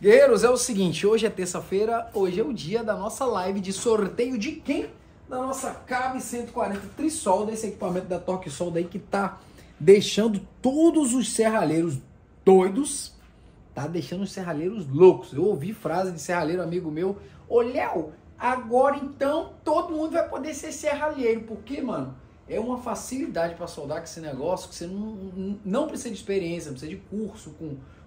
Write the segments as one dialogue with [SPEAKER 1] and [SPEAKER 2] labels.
[SPEAKER 1] Guerreiros, é o seguinte, hoje é terça-feira, hoje é o dia da nossa live de sorteio de quem? Da nossa Cabe 140 Trisolda, esse equipamento da Torque Solda aí que tá deixando todos os serralheiros doidos, tá deixando os serralheiros loucos. Eu ouvi frase de serralheiro amigo meu, ô Léo, agora então todo mundo vai poder ser serralheiro, porque, mano, é uma facilidade para soldar com esse negócio que você não precisa de experiência, não precisa de curso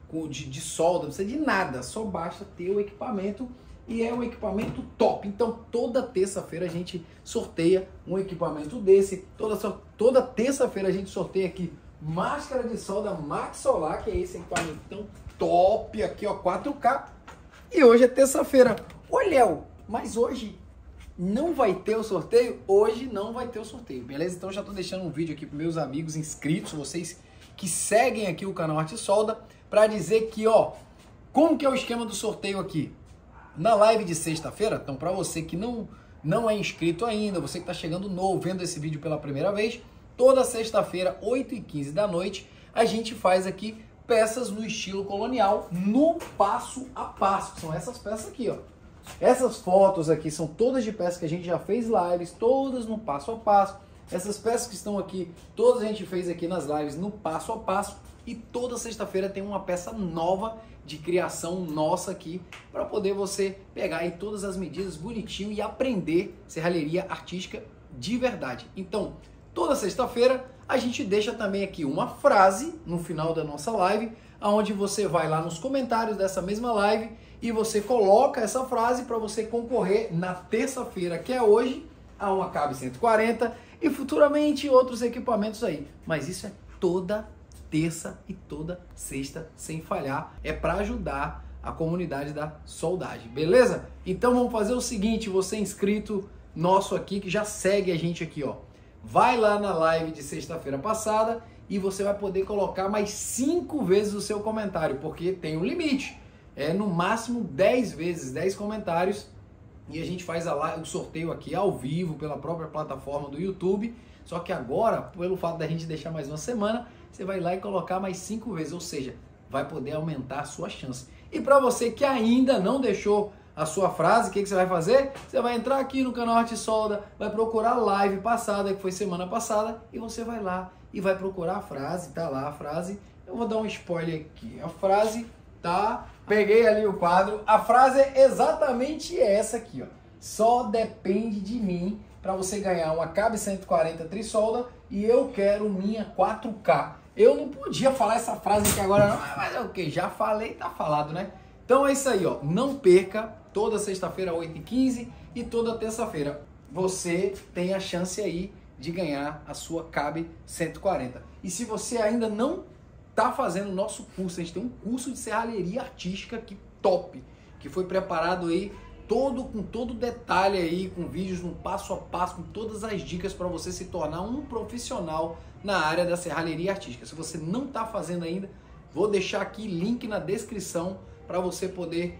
[SPEAKER 1] de solda, não precisa de nada, só basta ter o equipamento e é um equipamento top. Então toda terça-feira a gente sorteia um equipamento desse, toda terça-feira a gente sorteia aqui máscara de solda Max Solar, que é esse equipamento tão top aqui, ó, 4K, e hoje é terça-feira. Ô Léo, mas hoje não vai ter o sorteio? Hoje não vai ter o sorteio, beleza? Então já tô deixando um vídeo aqui para meus amigos inscritos, vocês que seguem aqui o canal Arte Solda, para dizer que, ó, como que é o esquema do sorteio aqui? Na live de sexta-feira, então para você que não é inscrito ainda, você que está chegando novo, vendo esse vídeo pela primeira vez, toda sexta-feira, 8h15 da noite, a gente faz aqui peças no estilo colonial, no passo a passo. São essas peças aqui, ó. Essas fotos aqui são todas de peças que a gente já fez lives, todas no passo a passo. Essas peças que estão aqui, todas a gente fez aqui nas lives no passo a passo. E toda sexta-feira tem uma peça nova de criação nossa aqui para poder você pegar aí todas as medidas bonitinho e aprender serralheria artística de verdade. Então, toda sexta-feira a gente deixa também aqui uma frase no final da nossa live, onde você vai lá nos comentários dessa mesma live e você coloca essa frase para você concorrer na terça-feira, que é hoje, a uma Cabe 140 e futuramente outros equipamentos aí. Mas isso é toda terça e toda sexta, sem falhar, é para ajudar a comunidade da soldagem, beleza? Então vamos fazer o seguinte, você inscrito nosso aqui, que já segue a gente aqui, ó, vai lá na live de sexta-feira passada e você vai poder colocar mais 5 vezes o seu comentário, porque tem um limite, é no máximo 10 vezes, 10 comentários, e a gente faz o sorteio aqui ao vivo pela própria plataforma do YouTube. Só que agora, pelo fato da gente deixar mais uma semana, você vai lá e colocar mais 5 vezes, ou seja, vai poder aumentar a sua chance. E para você que ainda não deixou a sua frase, o que você vai fazer? Você vai entrar aqui no canal Arte Solda, vai procurar a live passada, que foi semana passada, e você vai lá e vai procurar a frase, tá lá a frase. Eu vou dar um spoiler aqui, a frase tá, peguei ali o quadro, a frase é exatamente essa aqui, ó. Só depende de mim para você ganhar uma Cabe 140 Trisolda e eu quero minha 4K. Eu não podia falar essa frase aqui agora não, mas é o que? Já falei, tá falado, né? Então é isso aí, ó. Não perca, toda sexta-feira 8h15 e toda terça-feira você tem a chance aí de ganhar a sua Cabe 140. E se você ainda não tá fazendo o nosso curso, a gente tem um curso de serralheria artística aqui top, que foi preparado aí com todo detalhe aí, com vídeos no passo a passo, com todas as dicas para você se tornar um profissional na área da serralheria artística. Se você não está fazendo ainda, vou deixar aqui link na descrição para você poder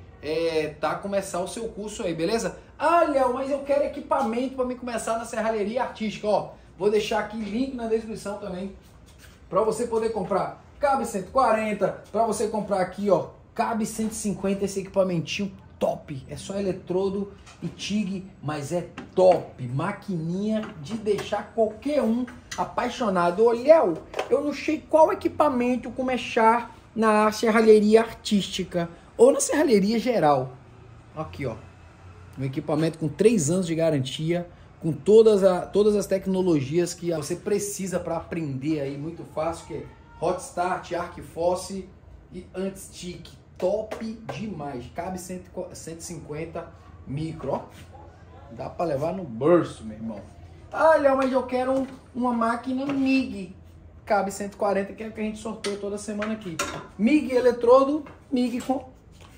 [SPEAKER 1] começar o seu curso aí, beleza? Ah, Léo, mas eu quero equipamento para me começar na serralheria artística, ó. Vou deixar aqui link na descrição também para você poder comprar Cabe 140, para você comprar aqui, ó, Cabe 150, esse equipamentinho top, é só eletrodo e TIG, mas é top, maquininha de deixar qualquer um apaixonado. Ô Léo, eu não sei qual equipamento começar na serralheria artística ou na serralheria geral. Aqui, ó, um equipamento com 3 anos de garantia, com todas as tecnologias que você precisa para aprender aí muito fácil, que é Hot Start, Arc Force e Anti-Stick. Top demais, Cabe 150 micro, ó. Dá para levar no bolso, meu irmão. Ah, Léo, mas eu quero uma máquina MIG, Cabe 140, que é o que a gente sorteia toda semana aqui. MIG eletrodo, MIG com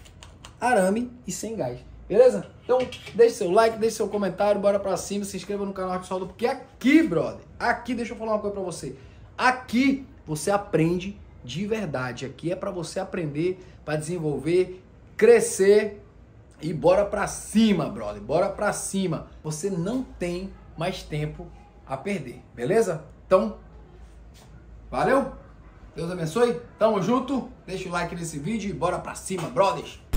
[SPEAKER 1] arame e sem gás, beleza? Então, deixe seu like, deixe seu comentário, bora pra cima, se inscreva no canal Arte Solda, porque aqui, brother, aqui, deixa eu falar uma coisa pra você, aqui você aprende de verdade, aqui é para você aprender, para desenvolver, crescer e bora para cima, brother, bora para cima. Você não tem mais tempo a perder, beleza? Então, valeu, Deus abençoe, tamo junto, deixa o like nesse vídeo e bora para cima, brothers.